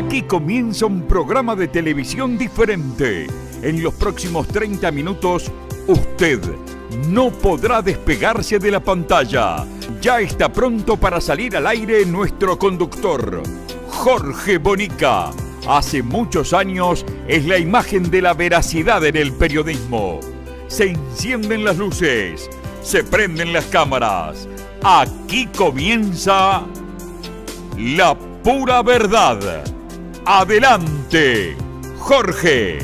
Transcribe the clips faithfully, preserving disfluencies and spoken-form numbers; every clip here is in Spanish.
Aquí comienza un programa de televisión diferente. En los próximos treinta minutos, usted no podrá despegarse de la pantalla. Ya está pronto para salir al aire nuestro conductor, Jorge Bonica. Hace muchos años es la imagen de la veracidad en el periodismo. Se encienden las luces, se prenden las cámaras. Aquí comienza La Pura Verdad. Adelante, Jorge.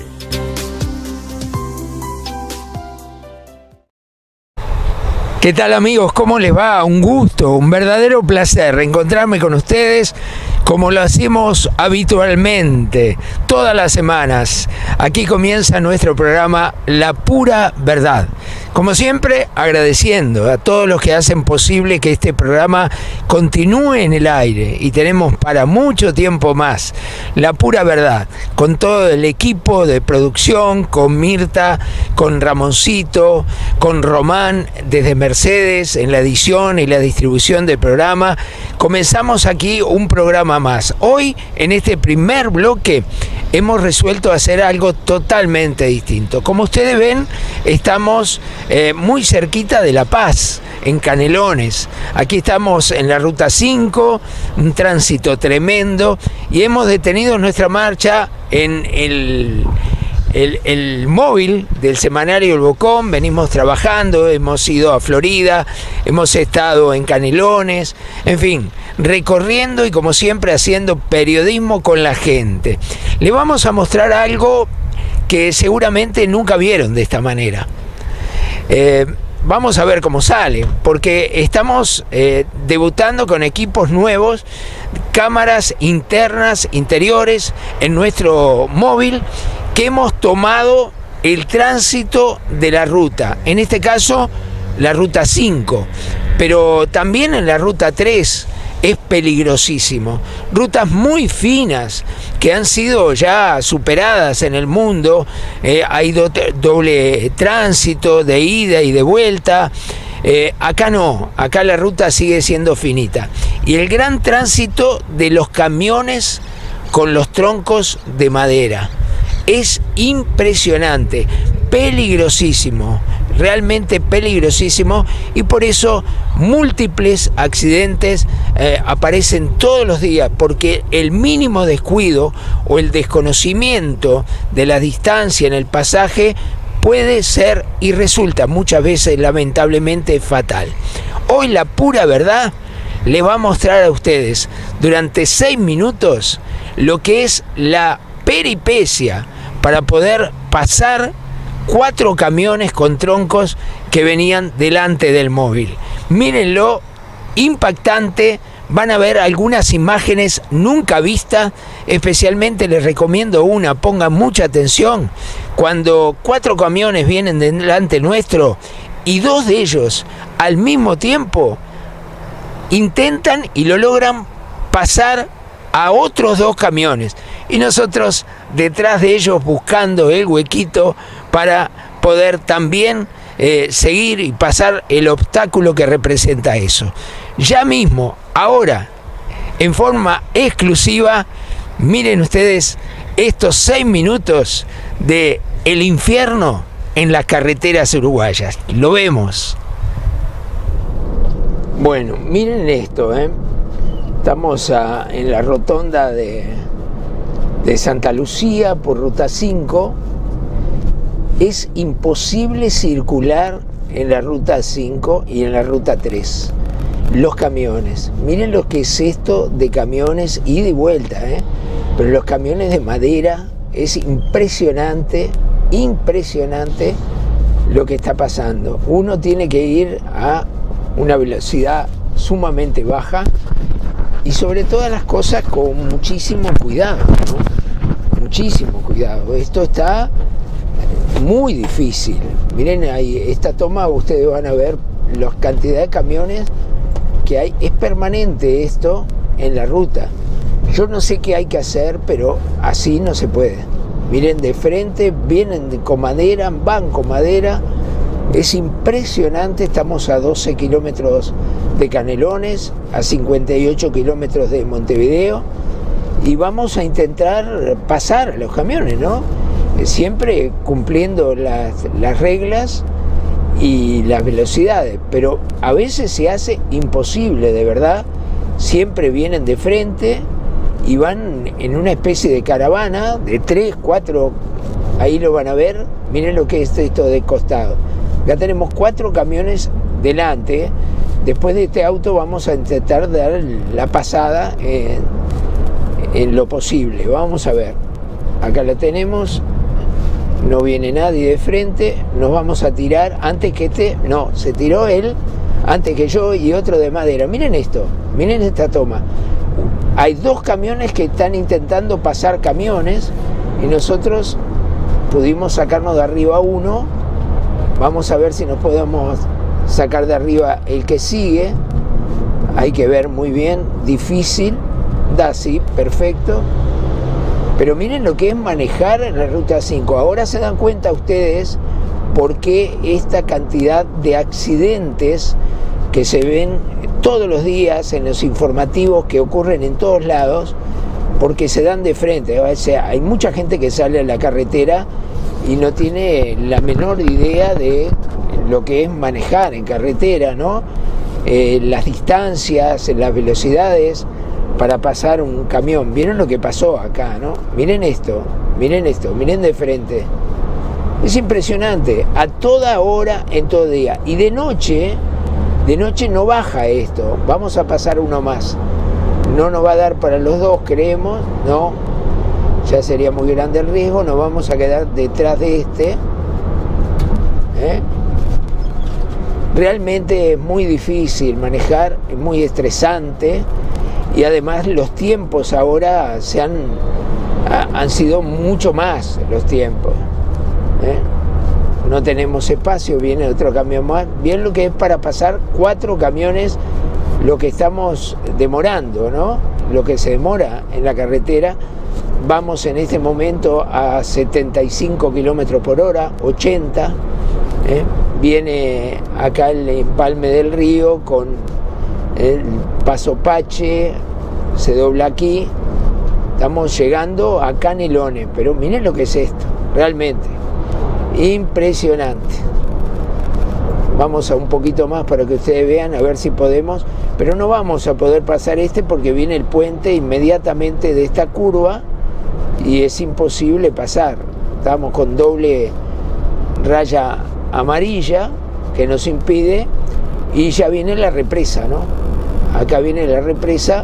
¿Qué tal, amigos? ¿Cómo les va? Un gusto, un verdadero placer reencontrarme con ustedes como lo hacemos habitualmente, todas las semanas. Aquí comienza nuestro programa La Pura Verdad. Como siempre, agradeciendo a todos los que hacen posible que este programa continúe en el aire y tenemos para mucho tiempo más La Pura Verdad, con todo el equipo de producción, con Mirta, con Ramoncito, con Román desde Mercedes en la edición y la distribución del programa. Comenzamos aquí un programa más. Hoy, en este primer bloque, hemos resuelto hacer algo totalmente distinto. Como ustedes ven, estamos eh, muy cerquita de La Paz, en Canelones. Aquí estamos en la ruta cinco, un tránsito tremendo, y hemos detenido nuestra marcha en el... El, el móvil del semanario El Bocón. Venimos trabajando, hemos ido a Florida, hemos estado en Canelones, en fin, recorriendo y como siempre haciendo periodismo con la gente. Le vamos a mostrar algo que seguramente nunca vieron de esta manera. Eh, Vamos a ver cómo sale, porque estamos eh, debutando con equipos nuevos, cámaras internas, interiores, en nuestro móvil, que hemos tomado el tránsito de la ruta, en este caso la ruta cinco, pero también en la ruta tres. Es peligrosísimo. Rutas muy finas que han sido ya superadas en el mundo. Eh, hay do doble tránsito de ida y de vuelta. Eh, acá no, acá la ruta sigue siendo finita. Y el gran tránsito de los camiones con los troncos de madera. Es impresionante, peligrosísimo, realmente peligrosísimo, y por eso múltiples accidentes eh, aparecen todos los días, porque el mínimo descuido o el desconocimiento de la distancia en el pasaje puede ser y resulta muchas veces lamentablemente fatal. Hoy La Pura Verdad les va a mostrar a ustedes durante seis minutos lo que es la peripecia para poder pasar cuatro camiones con troncos que venían delante del móvil. Mírenlo, impactante. Van a ver algunas imágenes nunca vistas. Especialmente les recomiendo una, pongan mucha atención. Cuando cuatro camiones vienen delante nuestro y dos de ellos al mismo tiempo intentan y lo logran pasar a otros dos camiones, y nosotros detrás de ellos buscando el huequito para poder también eh, seguir y pasar el obstáculo que representa eso. Ya mismo, ahora, en forma exclusiva, miren ustedes estos seis minutos de el infierno en las carreteras uruguayas. Lo vemos. Bueno, miren esto, ¿eh? Estamos a, en la rotonda de, de Santa Lucía por ruta cinco. Es imposible circular en la ruta cinco y en la ruta tres. Los camiones, miren lo que es esto de camiones ida y vuelta, ¿eh? Pero los camiones de madera, es impresionante, impresionante lo que está pasando. Uno tiene que ir a una velocidad sumamente baja y sobre todas las cosas con muchísimo cuidado, ¿no? Muchísimo cuidado. Esto está muy difícil. Miren ahí, esta toma ustedes van a ver la cantidad de camiones que hay. Es permanente esto en la ruta. Yo no sé qué hay que hacer, pero así no se puede. Miren, de frente vienen con madera, van con madera. Es impresionante. Estamos a doce kilómetros de Canelones, a cincuenta y ocho kilómetros de Montevideo, y vamos a intentar pasar a los camiones, ¿no? Siempre cumpliendo las, las reglas y las velocidades, pero a veces se hace imposible, de verdad. Siempre vienen de frente y van en una especie de caravana de tres, cuatro, ahí lo van a ver. Miren lo que es esto de costado. Acá tenemos cuatro camiones delante. Después de este auto vamos a intentar dar la pasada en, en lo posible. Vamos a ver. Acá la tenemos. No viene nadie de frente. Nos vamos a tirar antes que este. No, se tiró él antes que yo y otro de madera. Miren esto. Miren esta toma. Hay dos camiones que están intentando pasar camiones y nosotros pudimos sacarnos de arriba uno. Vamos a ver si nos podemos sacar de arriba el que sigue. Hay que ver muy bien. Difícil. Da sí, perfecto. Pero miren lo que es manejar en la ruta cinco. Ahora se dan cuenta ustedes por qué esta cantidad de accidentes que se ven todos los días en los informativos, que ocurren en todos lados, porque se dan de frente. O sea, hay mucha gente que sale a la carretera y no tiene la menor idea de lo que es manejar en carretera, ¿no? Eh, las distancias, las velocidades para pasar un camión. ¿Vieron lo que pasó acá, no? Miren esto, miren esto, miren de frente. Es impresionante, a toda hora, en todo día. Y de noche, de noche no baja esto. Vamos a pasar uno más. No nos va a dar para los dos, creemos, no. Ya sería muy grande el riesgo, nos vamos a quedar detrás de este. ¿Eh? Realmente es muy difícil manejar, es muy estresante. Y además los tiempos ahora se han, han sido mucho más los tiempos. ¿Eh? No tenemos espacio, viene otro camión más. Bien lo que es para pasar cuatro camiones, lo que estamos demorando, ¿no? Lo que se demora en la carretera. Vamos en este momento a setenta y cinco kilómetros por hora, ochenta. ¿Eh? Viene acá el empalme del río con el Paso Pache, se dobla aquí. Estamos llegando a Canelones, pero miren lo que es esto, realmente impresionante. Vamos a un poquito más para que ustedes vean, a ver si podemos, pero no vamos a poder pasar este porque viene el puente inmediatamente de esta curva y es imposible pasar. Estamos con doble raya amarilla que nos impide y ya viene la represa, ¿no? Acá viene la represa,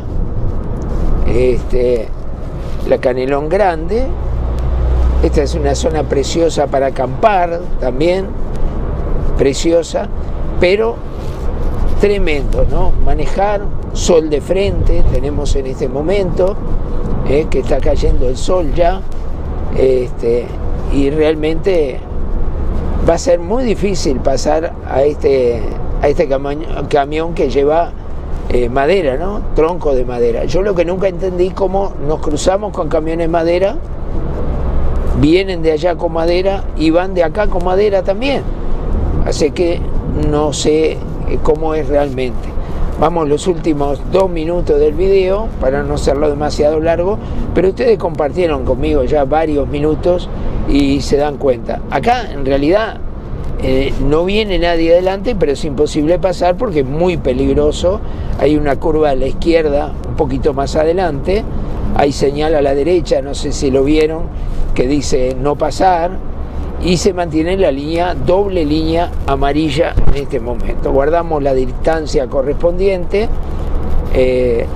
este, la Canelón Grande. Esta es una zona preciosa para acampar también, preciosa, pero tremendo, ¿no? Manejar, sol de frente, tenemos en este momento, eh, que está cayendo el sol ya, este, y realmente va a ser muy difícil pasar a este, a este camión, camión que lleva eh, madera, ¿no? Tronco de madera. Yo lo que nunca entendí cómo nos cruzamos con camiones madera, vienen de allá con madera y van de acá con madera también. Así que no sé cómo es realmente. Vamos los últimos dos minutos del video para no hacerlo demasiado largo, pero ustedes compartieron conmigo ya varios minutos y se dan cuenta. Acá en realidad eh, no viene nadie adelante, pero es imposible pasar porque es muy peligroso. Hay una curva a la izquierda, un poquito más adelante, hay señal a la derecha, no sé si lo vieron, que dice no pasar, y se mantiene la línea, doble línea amarilla en este momento. Guardamos la distancia correspondiente, eh,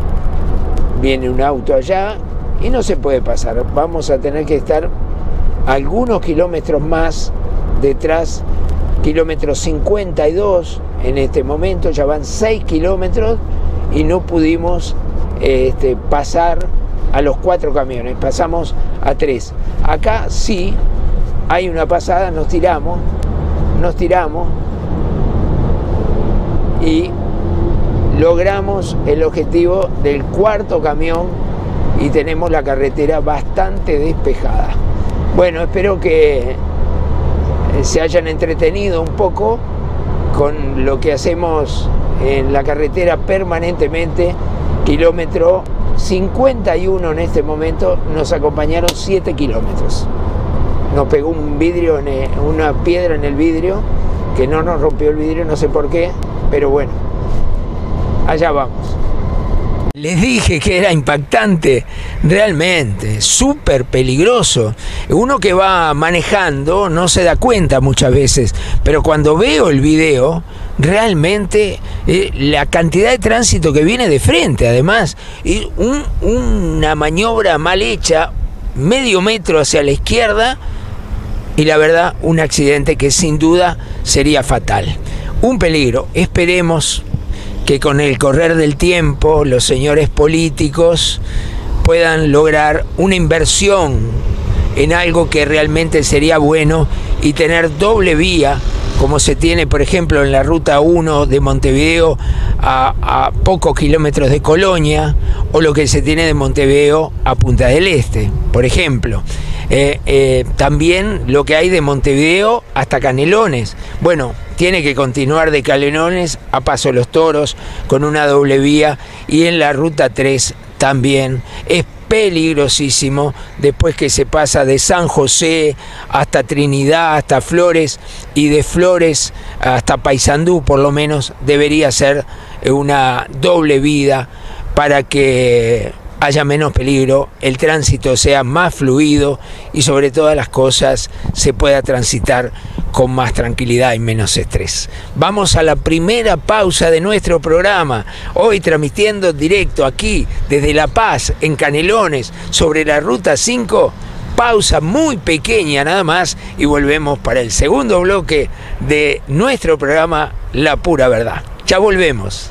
viene un auto allá y no se puede pasar. Vamos a tener que estar algunos kilómetros más detrás, kilómetro cincuenta y dos en este momento, ya van seis kilómetros y no pudimos este, pasar a los cuatro camiones, pasamos a tres. Acá sí hay una pasada, nos tiramos, nos tiramos y logramos el objetivo del cuarto camión y tenemos la carretera bastante despejada. Bueno, espero que se hayan entretenido un poco con lo que hacemos en la carretera permanentemente, kilómetro cincuenta y uno en este momento, nos acompañaron siete kilómetros. Nos pegó un vidrio, en el, una piedra en el vidrio, que no nos rompió el vidrio, no sé por qué, pero bueno, allá vamos. Les dije que era impactante, realmente, súper peligroso. Uno que va manejando no se da cuenta muchas veces, pero cuando veo el video, realmente eh, la cantidad de tránsito que viene de frente, además, y un, una maniobra mal hecha, medio metro hacia la izquierda, y la verdad, un accidente que sin duda sería fatal. Un peligro, esperemos que con el correr del tiempo los señores políticos puedan lograr una inversión en algo que realmente sería bueno y tener doble vía, como se tiene por ejemplo en la ruta uno de Montevideo a, a pocos kilómetros de Colonia, o lo que se tiene de Montevideo a Punta del Este, por ejemplo. Eh, eh, también lo que hay de Montevideo hasta Canelones. Bueno, tiene que continuar de Canelones a Paso de los Toros con una doble vía, y en la ruta tres también es peligrosísimo después que se pasa de San José hasta Trinidad, hasta Flores, y de Flores hasta Paysandú. Por lo menos debería ser una doble vía para que haya menos peligro, el tránsito sea más fluido y sobre todas las cosas se pueda transitar con más tranquilidad y menos estrés. Vamos a la primera pausa de nuestro programa, hoy transmitiendo directo aquí desde La Paz, en Canelones, sobre la ruta cinco. Pausa muy pequeña nada más y volvemos para el segundo bloque de nuestro programa La Pura Verdad. Ya volvemos.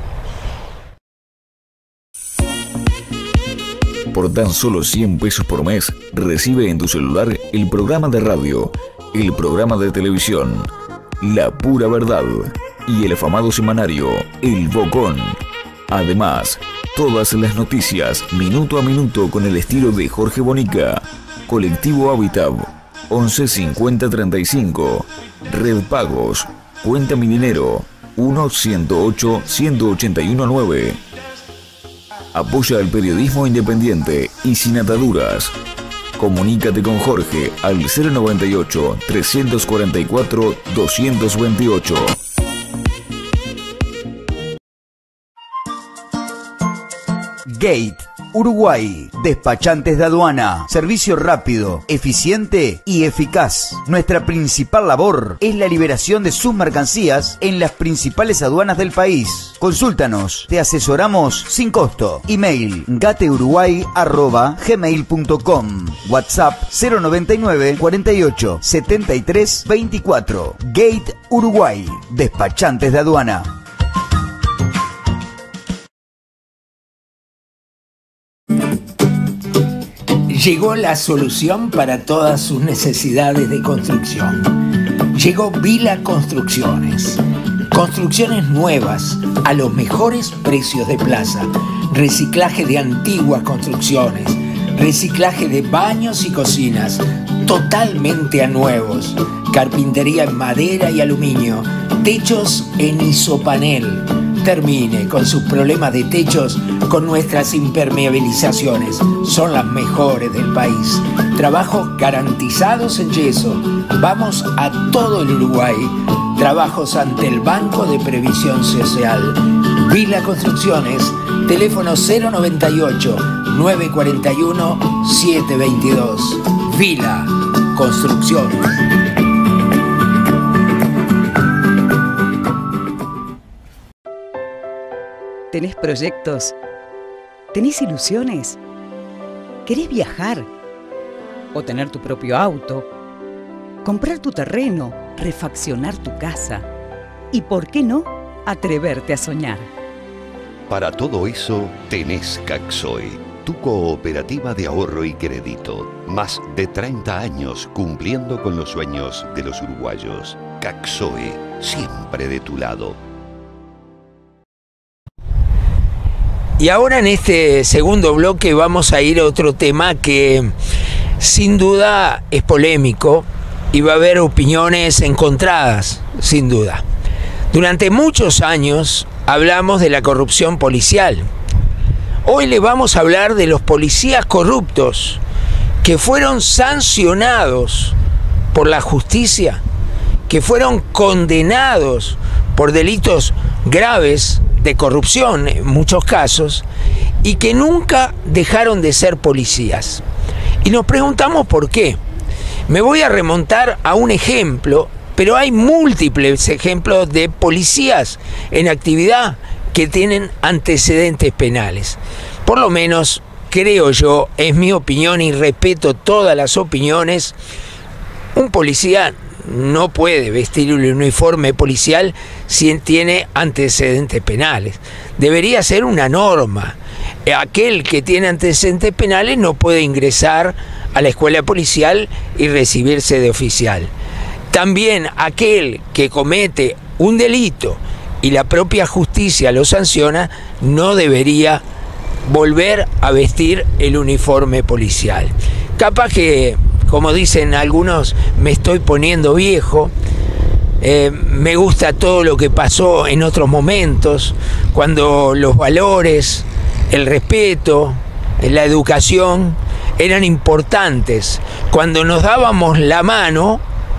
Por tan solo cien pesos por mes, recibe en tu celular el programa de radio, el programa de televisión, La Pura Verdad, y el afamado semanario, El Bocón. Además, todas las noticias, minuto a minuto, con el estilo de Jorge Bonica. Colectivo Hábitat, once cincuenta treinta y cinco. Red Pagos, cuenta mi dinero, uno ciento ocho ciento ochenta y uno nueve. Apoya el periodismo independiente y sin ataduras. Comunícate con Jorge al cero noventa y ocho, trescientos cuarenta y cuatro, doscientos veintiocho. Gate Uruguay, despachantes de aduana, servicio rápido, eficiente y eficaz. Nuestra principal labor es la liberación de sus mercancías en las principales aduanas del país. Consúltanos, te asesoramos sin costo. Email gateuruguay arroba gmail punto com. WhatsApp cero noventa y nueve, cuarenta y ocho, setenta y tres, veinticuatro. Gate Uruguay, despachantes de aduana. Llegó la solución para todas sus necesidades de construcción. Llegó Vila Construcciones. Construcciones nuevas a los mejores precios de plaza. Reciclaje de antiguas construcciones. Reciclaje de baños y cocinas totalmente a nuevos. Carpintería en madera y aluminio. Techos en isopanel. Termine con sus problemas de techos con nuestras impermeabilizaciones. Son las mejores del país. Trabajos garantizados en yeso. Vamos a todo el Uruguay. Trabajos ante el Banco de Previsión Social. Vila Construcciones. Teléfono cero noventa y ocho, nueve cuarenta y uno, siete veintidós. Vila Construcciones. ¿Tenés proyectos? ¿Tenés ilusiones? ¿Querés viajar? ¿O tener tu propio auto? ¿Comprar tu terreno? ¿Refaccionar tu casa? ¿Y por qué no atreverte a soñar? Para todo eso tenés Caxoe, tu cooperativa de ahorro y crédito. Más de treinta años cumpliendo con los sueños de los uruguayos. Caxoe, siempre de tu lado. Y ahora en este segundo bloque vamos a ir a otro tema que sin duda es polémico y va a haber opiniones encontradas, sin duda. Durante muchos años hablamos de la corrupción policial. Hoy les vamos a hablar de los policías corruptos que fueron sancionados por la justicia, que fueron condenados por delitos graves de corrupción en muchos casos, y que nunca dejaron de ser policías. Y nos preguntamos por qué. Me voy a remontar a un ejemplo, pero hay múltiples ejemplos de policías en actividad que tienen antecedentes penales. Por lo menos, creo yo, es mi opinión y respeto todas las opiniones, un policía no puede vestir un uniforme policial si tiene antecedentes penales. Debería ser una norma. Aquel que tiene antecedentes penales no puede ingresar a la escuela policial y recibirse de oficial. También aquel que comete un delito y la propia justicia lo sanciona, no debería volver a vestir el uniforme policial. Capaz que, como dicen algunos, me estoy poniendo viejo. Eh, me gusta todo lo que pasó en otros momentos, cuando los valores, el respeto, la educación eran importantes, cuando nos dábamos la mano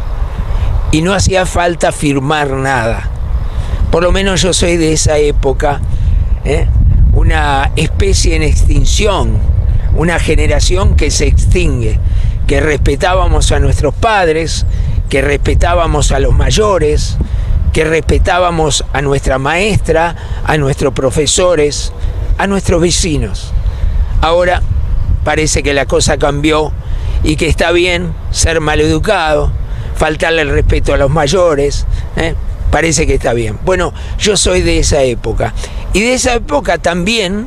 y no hacía falta firmar nada. Por lo menos yo soy de esa época, ¿eh? Una especie en extinción, una generación que se extingue, que respetábamos a nuestros padres, que respetábamos a los mayores, que respetábamos a nuestra maestra, a nuestros profesores, a nuestros vecinos. Ahora parece que la cosa cambió y que está bien ser maleducado, faltarle el respeto a los mayores, ¿eh? Parece que está bien. Bueno, yo soy de esa época. Y de esa época también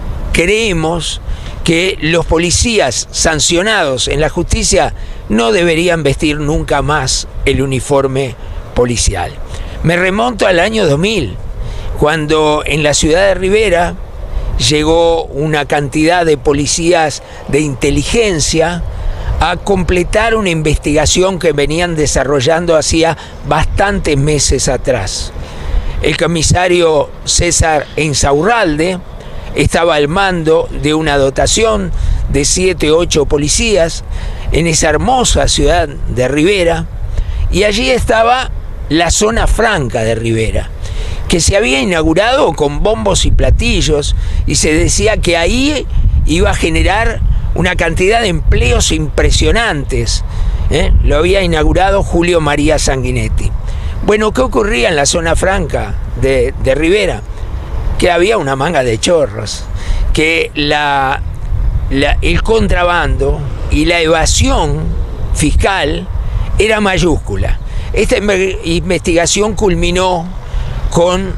creemos que los policías sancionados en la justicia no deberían vestir nunca más el uniforme policial. Me remonto al año dos mil, cuando en la ciudad de Rivera llegó una cantidad de policías de inteligencia a completar una investigación que venían desarrollando hacía bastantes meses atrás. El comisario César Insaurralde estaba al mando de una dotación de siete u ocho policías en esa hermosa ciudad de Rivera, y allí estaba la zona franca de Rivera, que se había inaugurado con bombos y platillos, y se decía que ahí iba a generar una cantidad de empleos impresionantes. ¿eh? Lo había inaugurado Julio María Sanguinetti. Bueno, ¿qué ocurría en la zona franca de, de Rivera? Que había una manga de chorros, que la, la, el contrabando y la evasión fiscal era mayúscula. Esta investigación culminó con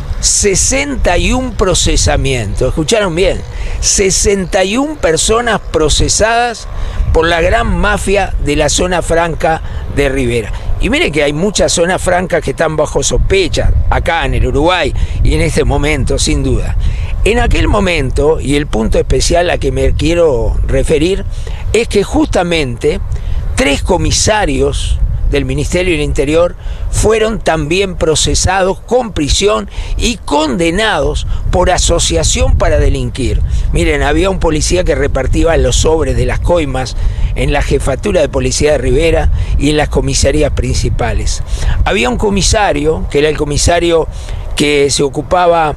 sesenta y un procesamientos, ¿escucharon bien? sesenta y una personas procesadas por la gran mafia de la zona franca de Rivera. Y miren que hay muchas zonas francas que están bajo sospecha, acá en el Uruguay y en este momento, sin duda. En aquel momento, y el punto especial a que me quiero referir, es que justamente tres comisarios del Ministerio del Interior fueron también procesados con prisión y condenados por asociación para delinquir. Miren, había un policía que repartía los sobres de las coimas en la jefatura de policía de Rivera y en las comisarías principales. Había un comisario, que era el comisario que se ocupaba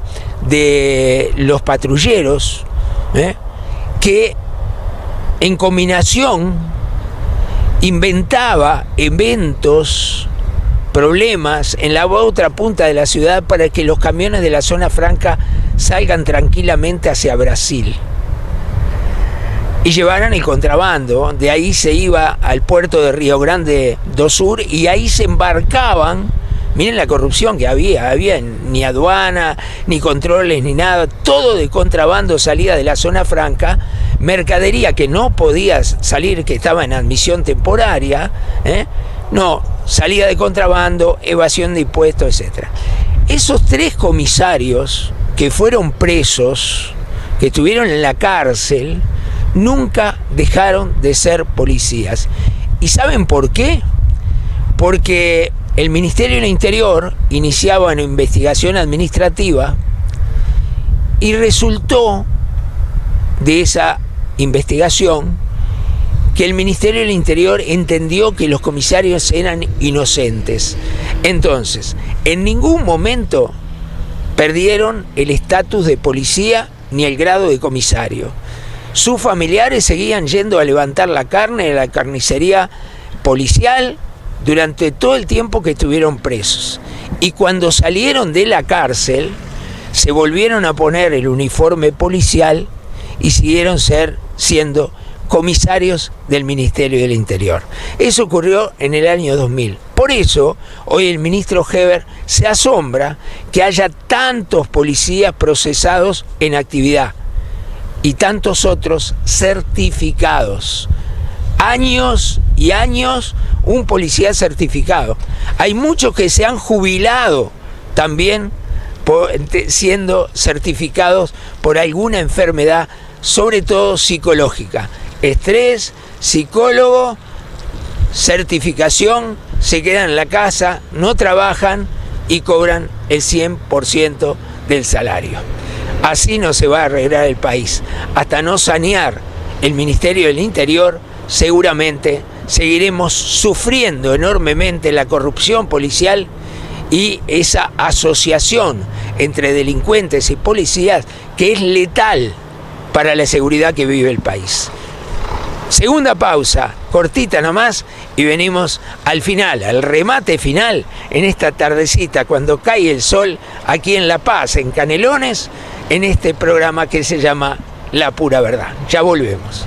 de los patrulleros, ¿eh? que en combinación inventaba eventos, problemas en la otra punta de la ciudad para que los camiones de la zona franca salgan tranquilamente hacia Brasil y llevaran el contrabando. De ahí se iba al puerto de Río Grande do Sur y ahí se embarcaban. Miren la corrupción que había, había ni aduana, ni controles, ni nada, todo de contrabando salía de la zona franca, mercadería que no podía salir, que estaba en admisión temporaria, ¿eh? no, salida de contrabando, evasión de impuestos, etcétera. Esos tres comisarios que fueron presos, que estuvieron en la cárcel, nunca dejaron de ser policías. ¿Y saben por qué? Porque el Ministerio del Interior iniciaba una investigación administrativa y resultó de esa investigación que el Ministerio del Interior entendió que los comisarios eran inocentes. Entonces, en ningún momento perdieron el estatus de policía ni el grado de comisario. Sus familiares seguían yendo a levantar la carne de la carnicería policial durante todo el tiempo que estuvieron presos. Y cuando salieron de la cárcel, se volvieron a poner el uniforme policial y siguieron ser, siendo comisarios del Ministerio del Interior. Eso ocurrió en el año dos mil. Por eso, hoy el ministro Heber se asombra que haya tantos policías procesados en actividad y tantos otros certificados. Años y años un policía certificado. Hay muchos que se han jubilado también por, siendo certificados por alguna enfermedad, sobre todo psicológica. Estrés, psicólogo, certificación, se quedan en la casa, no trabajan y cobran el cien por ciento del salario. Así no se va a arreglar el país. Hasta no sanear el Ministerio del Interior, seguramente seguiremos sufriendo enormemente la corrupción policial y esa asociación entre delincuentes y policías que es letal para la seguridad que vive el país. Segunda pausa, cortita nomás, y venimos al final, al remate final, en esta tardecita, cuando cae el sol, aquí en La Paz, en Canelones, en este programa que se llama La Pura Verdad. Ya volvemos.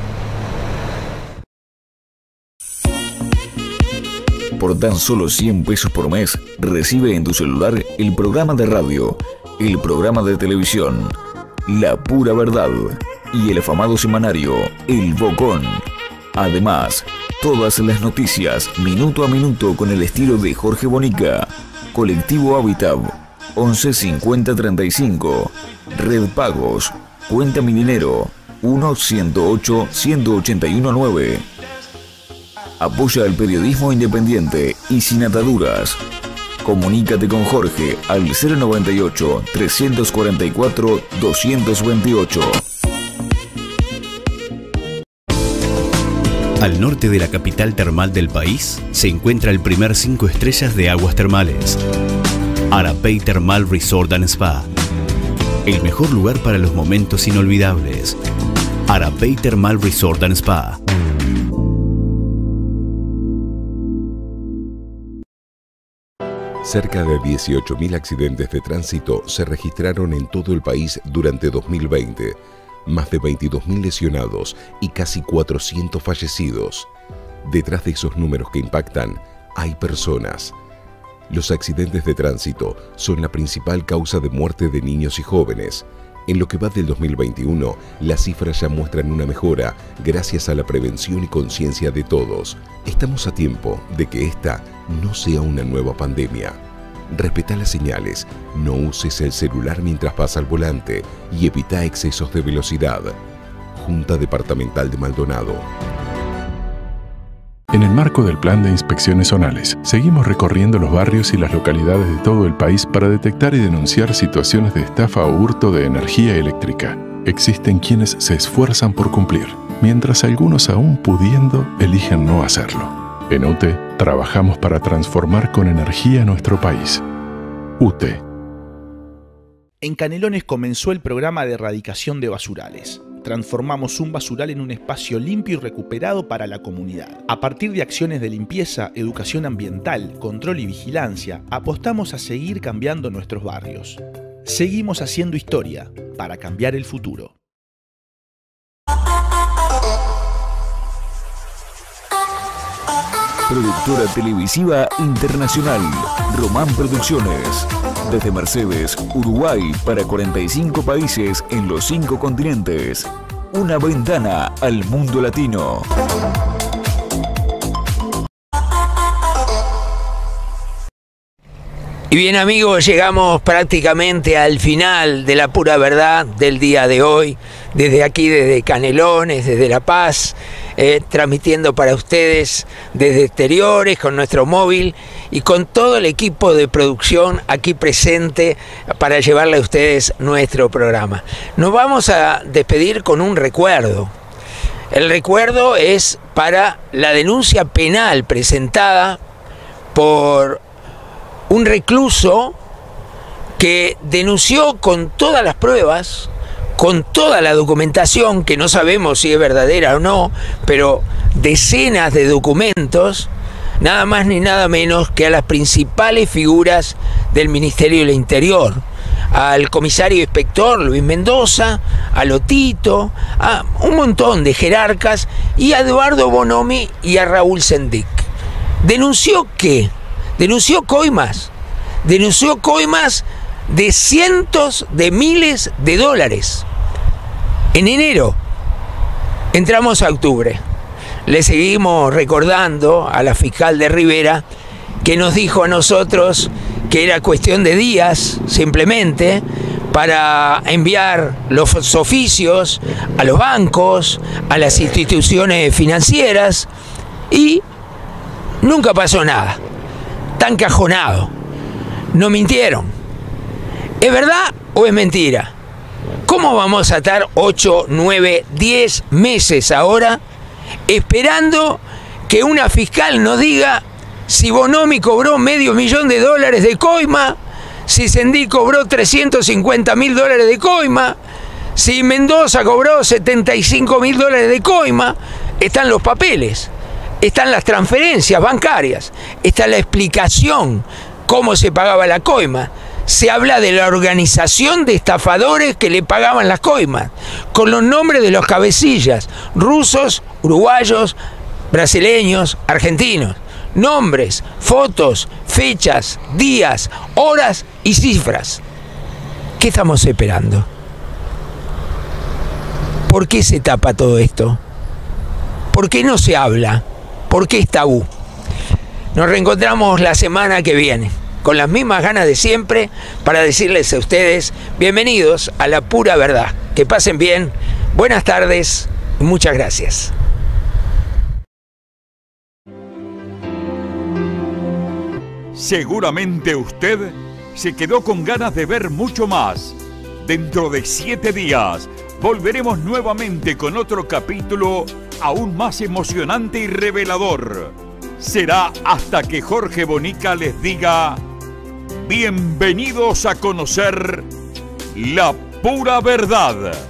Por tan solo cien pesos por mes, recibe en tu celular el programa de radio, el programa de televisión, La Pura Verdad, y el afamado semanario El Bocón. Además, todas las noticias minuto a minuto con el estilo de Jorge Bonica. Colectivo Hábitat once cincuenta treinta y cinco. Red Pagos, cuenta mi dinero uno ciento ocho ciento ochenta y uno nueve. Apoya el periodismo independiente y sin ataduras. Comunícate con Jorge al cero noventa y ocho, trescientos cuarenta y cuatro, doscientos veintiocho. Al norte de la capital termal del país se encuentra el primer cinco estrellas de aguas termales. Arapey Termal Resort and Spa. El mejor lugar para los momentos inolvidables. Arapey Termal Resort and Spa. Cerca de dieciocho mil accidentes de tránsito se registraron en todo el país durante dos mil veinte. Más de veintidós mil lesionados y casi cuatrocientos fallecidos. Detrás de esos números que impactan, hay personas. Los accidentes de tránsito son la principal causa de muerte de niños y jóvenes. En lo que va del dos mil veintiuno, las cifras ya muestran una mejora gracias a la prevención y conciencia de todos. Estamos a tiempo de que esta no sea una nueva pandemia. Respeta las señales, no uses el celular mientras vas al volante y evita excesos de velocidad. Junta Departamental de Maldonado. En el marco del Plan de Inspecciones Zonales, seguimos recorriendo los barrios y las localidades de todo el país para detectar y denunciar situaciones de estafa o hurto de energía eléctrica. Existen quienes se esfuerzan por cumplir, mientras algunos aún pudiendo eligen no hacerlo. En U T E trabajamos para transformar con energía nuestro país. U T E. En Canelones comenzó el programa de erradicación de basurales. Transformamos un basural en un espacio limpio y recuperado para la comunidad. A partir de acciones de limpieza, educación ambiental, control y vigilancia, apostamos a seguir cambiando nuestros barrios. Seguimos haciendo historia para cambiar el futuro. Productora televisiva internacional, Román Producciones. Desde Mercedes, Uruguay, para cuarenta y cinco países en los cinco continentes. Una ventana al mundo latino. Y bien amigos, llegamos prácticamente al final de La Pura Verdad del día de hoy. Desde aquí, desde Canelones, desde La Paz, eh, transmitiendo para ustedes desde exteriores, con nuestro móvil y con todo el equipo de producción aquí presente para llevarle a ustedes nuestro programa. Nos vamos a despedir con un recuerdo. El recuerdo es para la denuncia penal presentada por un recluso que denunció con todas las pruebas, con toda la documentación, que no sabemos si es verdadera o no, pero decenas de documentos, nada más ni nada menos que a las principales figuras del Ministerio del Interior, al comisario inspector Luis Mendoza, a Lotito, a un montón de jerarcas, y a Eduardo Bonomi y a Raúl Sendic. ¿Denunció qué? Denunció coimas, denunció coimas de cientos de miles de dólares. En enero entramos a octubre. Le seguimos recordando a la fiscal de Rivera que nos dijo a nosotros que era cuestión de días simplemente para enviar los oficios a los bancos, a las instituciones financieras, y nunca pasó nada. Tan cajonado. No mintieron. ¿Es verdad o es mentira? ¿Cómo vamos a estar ocho, nueve, diez meses ahora esperando que una fiscal nos diga si Bonomi cobró medio millón de dólares de coima, si Sendic cobró trescientos cincuenta mil dólares de coima, si Mendoza cobró setenta y cinco mil dólares de coima? Están los papeles, están las transferencias bancarias, está la explicación cómo se pagaba la coima. Se habla de la organización de estafadores que le pagaban las coimas, con los nombres de los cabecillas, rusos, uruguayos, brasileños, argentinos. Nombres, fotos, fechas, días, horas y cifras. ¿Qué estamos esperando? ¿Por qué se tapa todo esto? ¿Por qué no se habla? ¿Por qué es tabú? Nos reencontramos la semana que viene, con las mismas ganas de siempre, para decirles a ustedes, bienvenidos a La Pura Verdad. Que pasen bien, buenas tardes y muchas gracias. Seguramente usted se quedó con ganas de ver mucho más. Dentro de siete días volveremos nuevamente con otro capítulo aún más emocionante y revelador. Será hasta que Jorge Bonica les diga: bienvenidos a conocer La Pura Verdad.